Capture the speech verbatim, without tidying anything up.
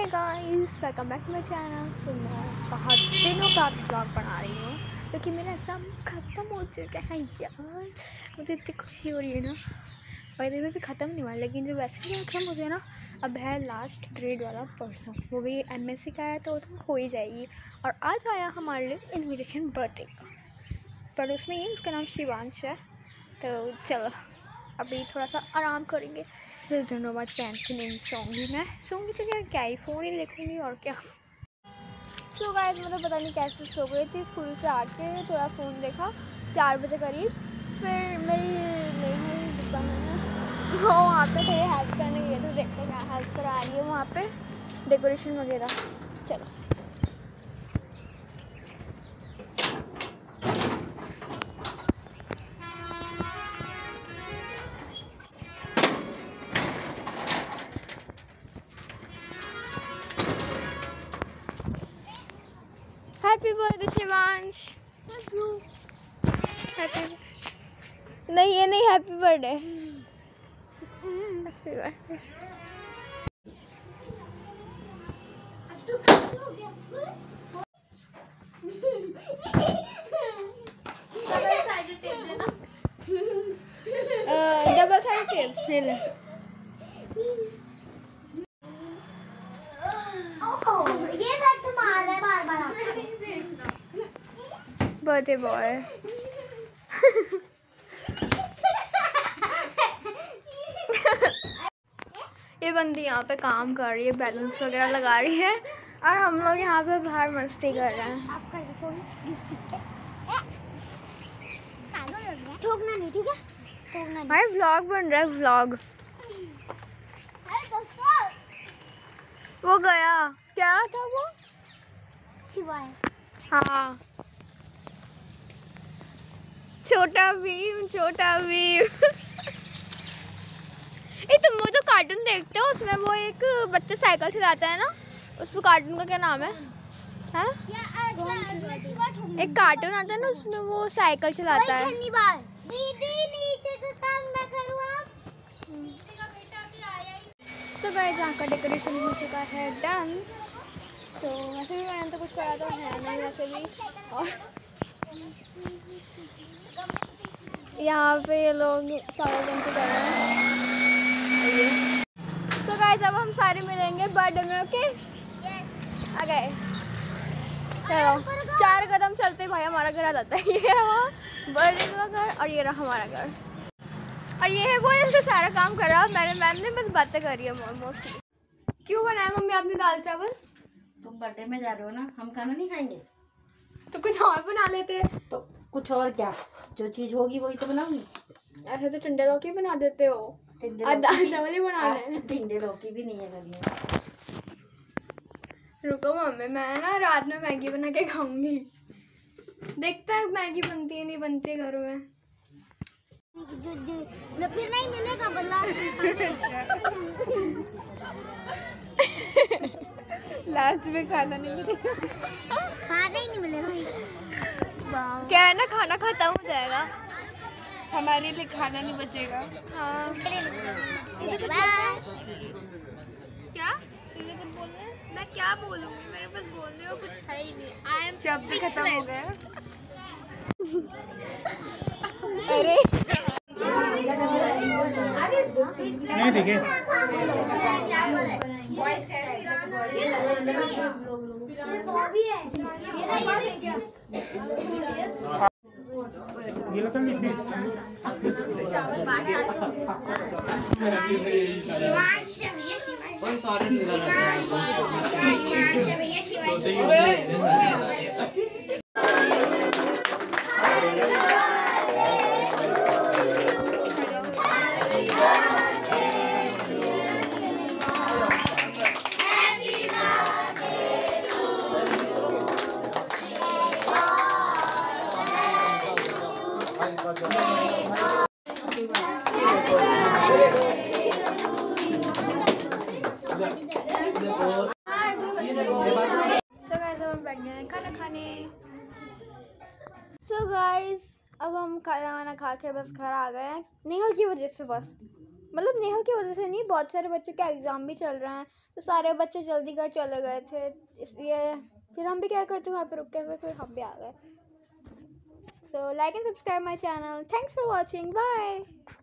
Hey guys, welcome back to my channel. So मैं बहुत दिनों बाद ब्लॉग बना रही हूँ क्योंकि मेरा एग्ज़ाम ख़त्म हो चुका है यार। मुझे इतनी खुशी हो रही है ना। वैसे भी ख़त्म नहीं हुआ, लेकिन जो वैसे भी एग्ज़ाम हो गया ना, अब है लास्ट ग्रेड वाला परसों, वो भी एमएससी का है तो तो हो ही जाएगी। और आज आया हमारे लिए इन्विटेशन बर्थडे का, पर उसमें ये उसका नाम शिवांश है। तो चलो अभी थोड़ा सा आराम करेंगे, फिर दोनों बाद चैन से नींद सोऊंगी। मैं सोऊंगी तो यार क्या ही फ़ोन ही देखूँगी और क्या। सो गाइस, मतलब पता नहीं कैसे सो गई थी। स्कूल से आके थोड़ा फ़ोन देखा चार बजे करीब, फिर मेरी नेहा डिब्बा में वो वहाँ पे थे हेल्प करने गए थे, देखते क्या हेल्प करा रही है वहाँ पे डेकोरेशन वगैरह। चलो हैप्पी बर्थडे शिवांश। हैप्पी नहीं, ये नहीं, happy birthday. Happy birthday. Double side tape ले ले। ये बैठ मार रहा है बार बार बर्थडे बॉय। ये बंदी यहाँ पे काम कर रही है, बैलून्स वगैरह लगा रही है, और हम लोग यहाँ पे बाहर मस्ती कर रहे हैं। ठोकना नहीं, ठीक है? ठोकना नहीं। भाई व्लॉग बन रहा है, व्लॉग। वो गया, क्या था वो? शिवाय। हाँ, छोटा भीम, छोटा भीम। ए तुम वो जो कार्टून देखते हो उसमें वो एक बच्चा साइकिल चलाता है ना, उस कार्टून का क्या नाम है? हाँ? एक कार्टून आता है ना, उसमें वो साइकिल चलाता है। सो गाइस, यहाँ का डेकोरेशन हो चुका है डन। सो वैसे भी मैंने तो कुछ करा तो है नहीं वैसे भी। और यहाँ पे ये लोग पावर बैंक कर रहे हैं। तो गाइस, अब हम सारे मिलेंगे बर्थडे में, ओके? ओके चलो, चार कदम चलते भाई हमारा घर आ जाता है। ये रहा बर्थडे का घर और ये रहा हमारा घर, और ये है वो जैसे सारा काम कर रहा। मैंने मैम ने बस बातें करी है मोस्टली। क्यों बनाया मम्मी आपने दाल चावल? तुम बर्थडे में जा रहे हो ना, हम खाना नहीं खाएंगे तो कुछ और बना लेते हैं। तो कुछ और क्या, जो चीज होगी वही तो बनाऊंगी। ऐसे तो टिंडे लौकी बना देते हो, आज दाल चावल ही बना रहे हैं। टिंडे लौकी भी नहीं है घर में। रुको मम्मी, मैं ना रात में मैगी बना के खाऊंगी। देखता है मैगी बनती है नहीं बनती है घर में। जो, जो, फिर नहीं मिलेगा बल्ला। लास्ट में खाना नहीं मिलेगा। खाना ही नहीं मिलेगा। क्या है ना, खाना खत्म हो जाएगा, हमारे लिए खाना नहीं बचेगा। हाँ क्या कुछ बोल रहे हैं? मैं क्या बोलूँगी, मेरे पास बोलने को कुछ है ही नहीं। आई एम शब्द खत्म हो गए। अरे नहीं दिखे। ये लगता नहीं थी। खाना खाने। सो गाइस, अब हम खाना वाना खा के बस घर आ गए हैं, नेहा की वजह से बस। मतलब नेहा की वजह से नहीं, बहुत सारे बच्चों के एग्ज़ाम भी चल रहे हैं तो सारे बच्चे जल्दी घर चले गए थे, इसलिए फिर हम भी क्या करते वहाँ पे रुके हुए, फिर हम भी आ गए. So like and subscribe my channel. Thanks for watching. Bye.